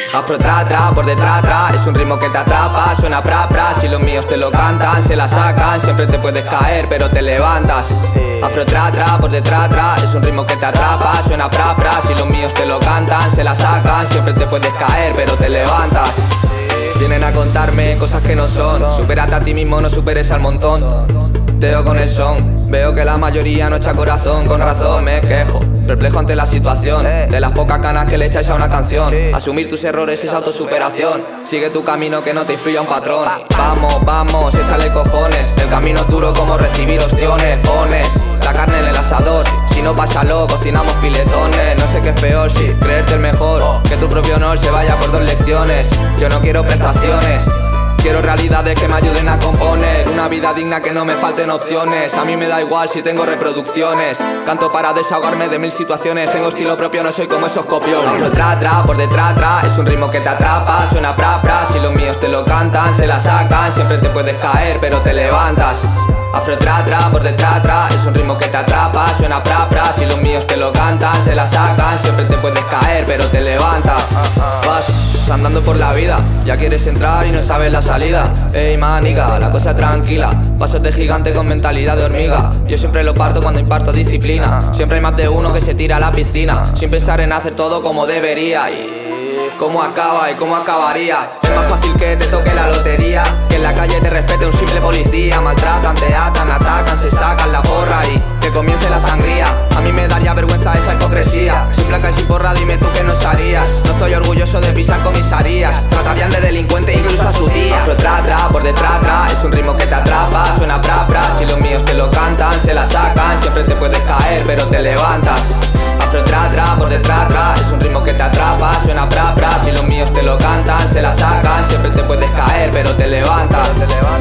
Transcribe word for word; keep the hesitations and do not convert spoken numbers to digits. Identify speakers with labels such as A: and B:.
A: Afro tra tra, por detrás tra, es un ritmo que te atrapa, suena pra pra, si los míos te lo cantan, se la sacan, siempre te puedes caer pero te levantas. Afro tra tra, por detrás tra, es un ritmo que te atrapa, suena pra pra, si los míos te lo cantan, se la sacan, siempre te puedes caer pero te levantas. Vienen a contarme cosas que no son, supérate a ti mismo, no superes al montón. Te veo con el son, veo que la mayoría no echa corazón, con razón me quejo, perplejo ante la situación, de las pocas ganas que le echáis a una canción. Asumir tus errores es autosuperación, sigue tu camino que no te influya un patrón. Vamos, vamos, échale cojones, el camino es duro como recibir ostiones. Pones la carne en el asador, si no pásalo, cocinamos filetones. No sé qué es peor, si creerte el mejor, que tu propio honor se vaya por dos lecciones. Yo no quiero prestaciones, quiero realidades que me ayuden a componer una vida digna, que no me falten opciones. A mí me da igual si tengo reproducciones, canto para desahogarme de mil situaciones. Tengo estilo propio, no soy como esos copiones. Afro tra tra, por detrás tra, es un ritmo que te atrapa, suena pra pra, si los míos te lo cantan, se la sacan, siempre te puedes caer pero te levantas. Afro tra tra, por detrás tra, es un ritmo que te atrapa, suena pra pra, si los míos te lo cantan, se la sacan, siempre te puedes caer pero te levantas. Vas andando por la vida, ya quieres entrar y no sabes la salida. Ey manica, la cosa tranquila, pasos de gigante con mentalidad de hormiga. Yo siempre lo parto cuando imparto disciplina, siempre hay más de uno que se tira a la piscina, sin pensar en hacer todo como debería. Y cómo acaba y cómo acabaría, es más fácil que te toque la lotería, que en la calle te respete un simple policía. Maltratan, te atan, atacan, se sacan la porra y que comience la sangría. A mí me daría vergüenza esa hipocresía, sin placa y sin porra, dime tú qué nos harías. No estoy orgulloso de pisar comisarías, tratarían de delincuente incluso a su tía. Afro tra tra, por detrás tra, es un ritmo que te atrapa, suena pra pra, si los míos te lo cantan, se la sacan, siempre te puedes caer pero te levantas. Afro tra tra, por detrás tra, es un ritmo que te atrapa, suena pra pra, si los míos te lo cantan, se la sacan, siempre te puedes caer pero te levantas.